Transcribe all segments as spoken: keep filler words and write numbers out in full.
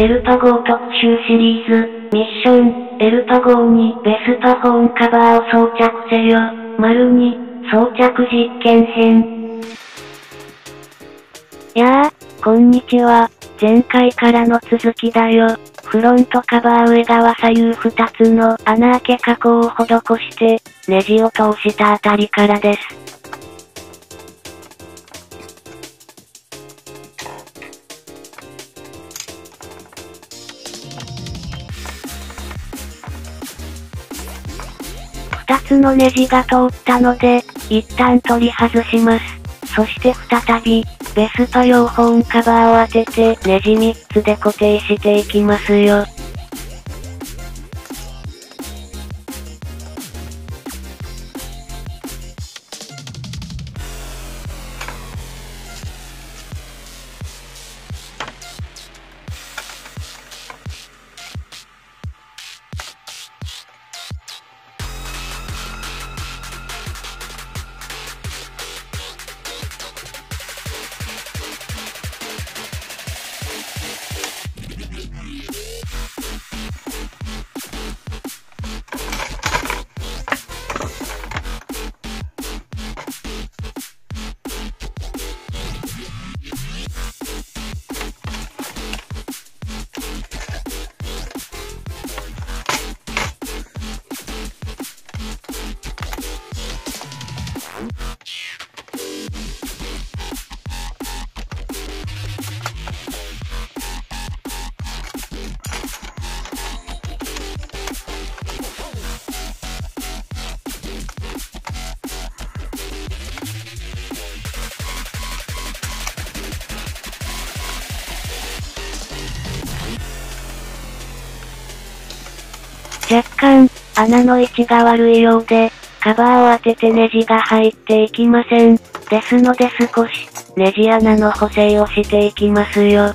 エルパゴー特集シリーズ、ミッション、エルパゴーにベスパフォンカバーを装着せよ、丸に、装着実験編。やあ、こんにちは。前回からの続きだよ。フロントカバー上側左右ふたつの穴開け加工を施して、ネジを通したあたりからです。ふたつのネジが通ったので、一旦取り外します。そして再び、ベスパ用ホーンカバーを当ててネジみっつで固定していきますよ。若干、穴の位置が悪いようで、カバーを当ててネジが入っていきません。ですので少し、ネジ穴の補正をしていきますよ。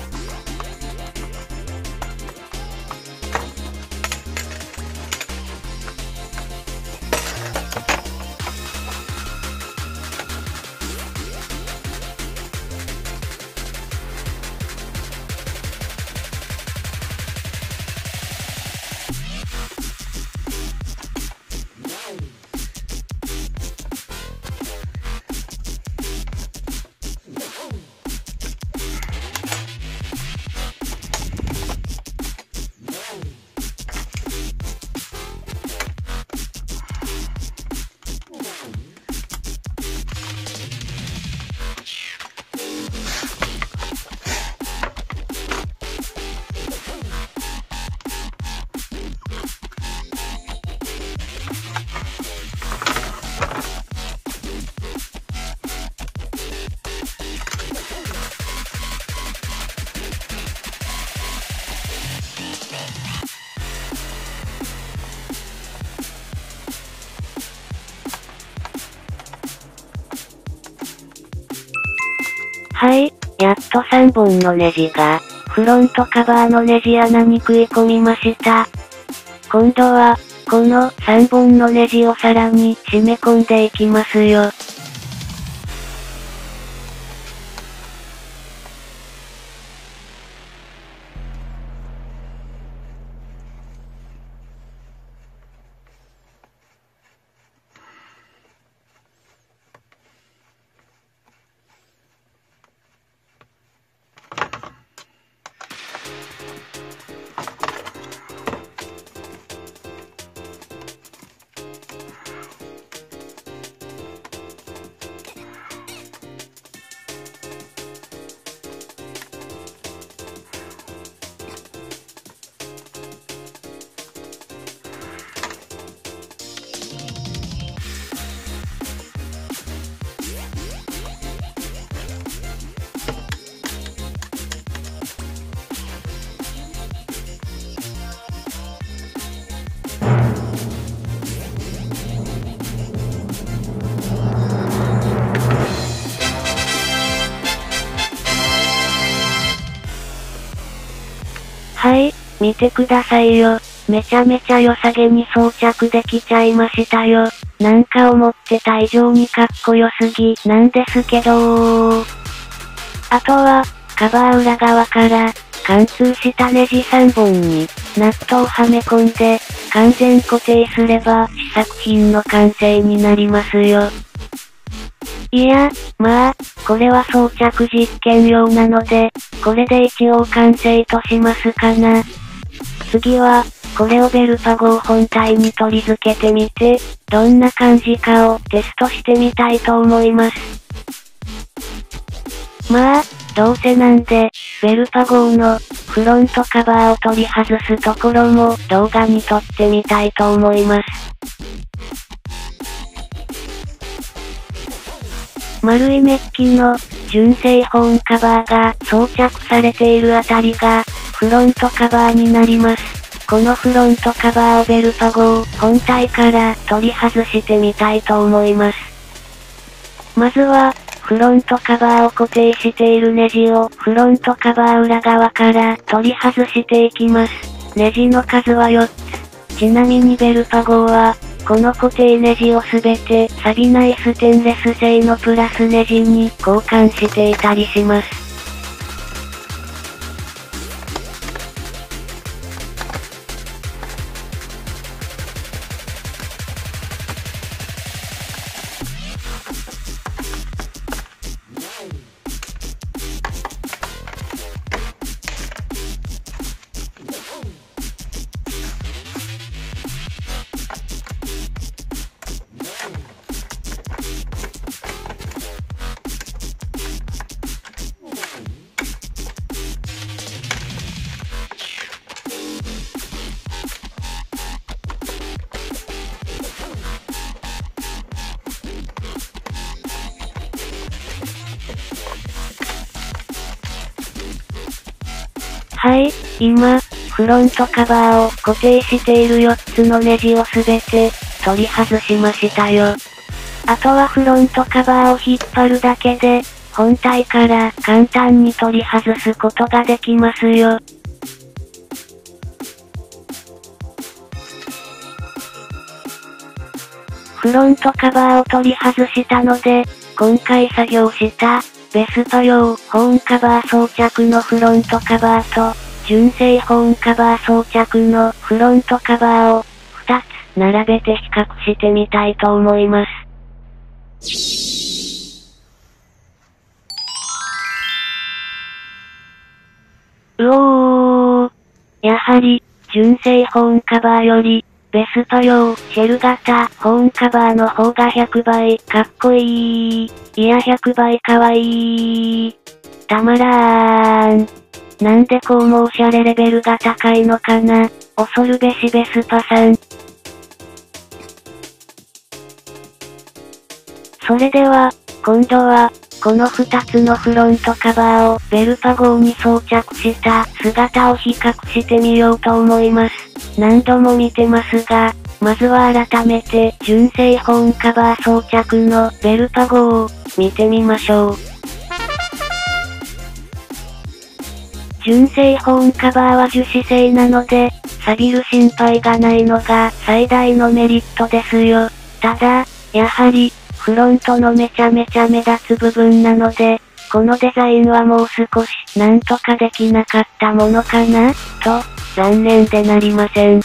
はい、やっとさんぼんのネジが、フロントカバーのネジ穴に食い込みました。今度は、このさんぼんのネジをさらに締め込んでいきますよ。はい、見てくださいよ。めちゃめちゃ良さげに装着できちゃいましたよ。なんか思ってた以上にかっこよすぎなんですけどー。あとは、カバー裏側から、 貫通したネジさんぼんに、ナットをはめ込んで、完全固定すれば、試作品の完成になりますよ。いや、まあ、これは装着実験用なので、これで一応完成としますかな。次は、これをベルパゴー本体に取り付けてみて、どんな感じかをテストしてみたいと思います。まあ、どうせなんで、ベルパゴーのフロントカバーを取り外すところも動画に撮ってみたいと思います。丸いメッキの純正ホーンカバーが装着されているあたりがフロントカバーになります。このフロントカバーをベルパゴー本体から取り外してみたいと思います。まずは、フロントカバーを固定しているネジをフロントカバー裏側から取り外していきます。ネジの数はよっつ。ちなみにベルパゴーは、この固定ネジをすべて錆びないステンレス製のプラスネジに交換していたりします。はい、今、フロントカバーを固定しているよっつのネジをすべて取り外しましたよ。あとはフロントカバーを引っ張るだけで、本体から簡単に取り外すことができますよ。フロントカバーを取り外したので、今回作業したベスパ用ホーンカバー装着のフロントカバーと、純正ホーンカバー装着のフロントカバーをふたつ並べて比較してみたいと思います。うおー。やはり、純正ホーンカバーより、ベスパ用シェル型ホーンカバーの方がひゃくばいかっこいい。いやひゃくばいかわいい。たまらーん。なんでこうもおしゃれレベルが高いのかな。恐るべしベスパさん。それでは、今度は、このふたつのフロントカバーをベルパゴーに装着した姿を比較してみようと思います。何度も見てますが、まずは改めて純正ホーンカバー装着のベルパゴーを見てみましょう。純正ホーンカバーは樹脂製なので、錆びる心配がないのが最大のメリットですよ。ただ、やはり、フロントのめちゃめちゃ目立つ部分なので、このデザインはもう少しなんとかできなかったものかなと、残念でなりません。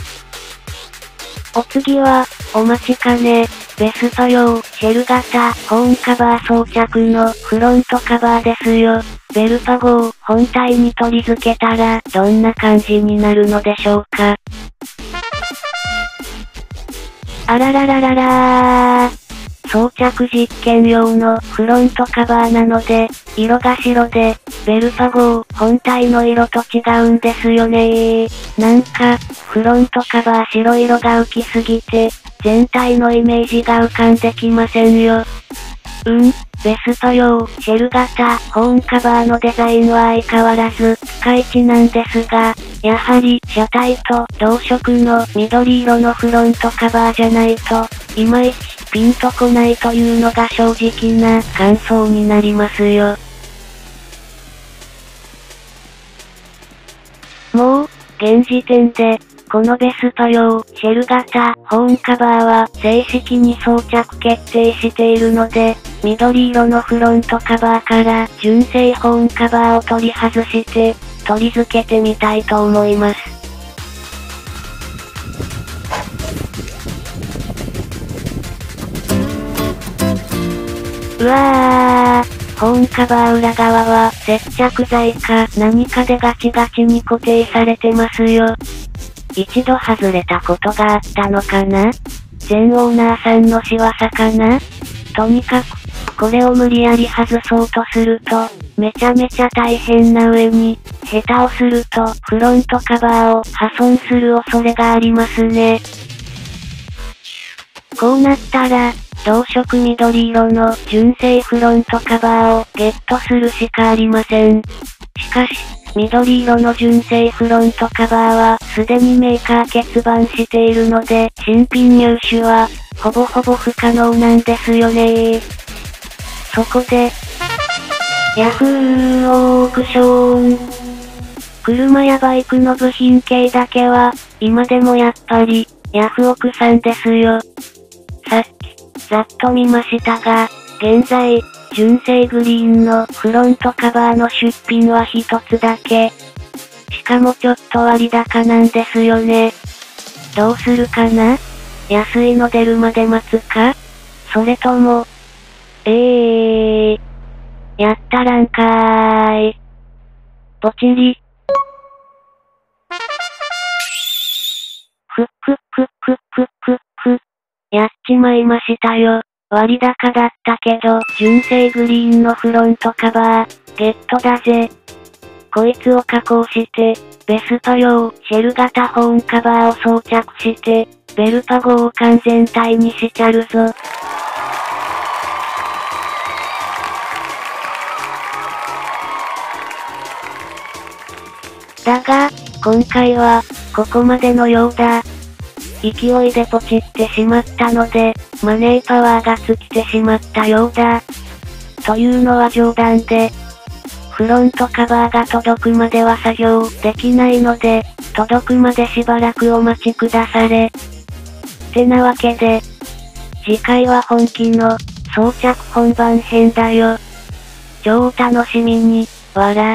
お次は、お待ちかね、ベスパ用シェル型ホーンカバー装着のフロントカバーですよ。ベルパゴー本体に取り付けたらどんな感じになるのでしょうか。あらららららー。装着実験用のフロントカバーなので、色が白で、ベルパゴー本体の色と違うんですよねー。なんか、フロントカバー白色が浮きすぎて、全体のイメージが浮かんできませんよ。うん、ベスパ用シェル型ホーンカバーのデザインは相変わらずピカイチなんですが、やはり車体と同色の緑色のフロントカバーじゃないと、いまいちピンとこないというのが正直な感想になりますよ。もう、現時点で、このベスパ用シェル型ホーンカバーは正式に装着決定しているので、緑色のフロントカバーから純正ホーンカバーを取り外して、 取り付けてみたいと思います。うわー、ホーンカバー裏側は接着剤か何かでガチガチに固定されてますよ。一度外れたことがあったのかな？前オーナーさんの仕業かな？とにかく、これを無理やり外そうとすると、めちゃめちゃ大変な上に、下手をするとフロントカバーを破損する恐れがありますね。こうなったら、同色緑色の純正フロントカバーをゲットするしかありません。しかし、緑色の純正フロントカバーはすでにメーカー欠番しているので、新品入手はほぼほぼ不可能なんですよねー。そこで、ヤフーオークション。車やバイクの部品系だけは、今でもやっぱり、ヤフオクさんですよ。さっき、ざっと見ましたが、現在、純正グリーンのフロントカバーの出品は一つだけ。しかもちょっと割高なんですよね。どうするかな？安いの出るまで待つか？それとも、えー、やったらんかーい。ポチリ。ふっふっふっふっふっふっふ。やっちまいましたよ。割高だったけど、純正グリーンのフロントカバー、ゲットだぜ。こいつを加工して、ベスパ用シェル型ホーンカバーを装着して、ベルパゴを完全体にしちゃるぞ。だが、今回は、ここまでのようだ。勢いでポチってしまったので、マネーパワーが尽きてしまったようだ。というのは冗談で、フロントカバーが届くまでは作業できないので、届くまでしばらくお待ちくだされ。ってなわけで、次回は本気の装着本番編だよ。超お楽しみに、わら。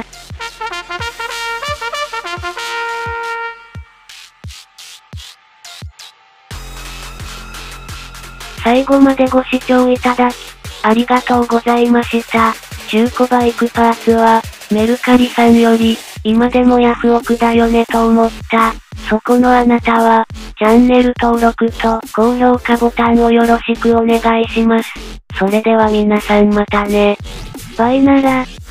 最後までご視聴いただき、ありがとうございました。中古バイクパーツは、メルカリさんより、今でもヤフオクだよねと思った。そこのあなたは、チャンネル登録と高評価ボタンをよろしくお願いします。それでは皆さんまたね。バイなら。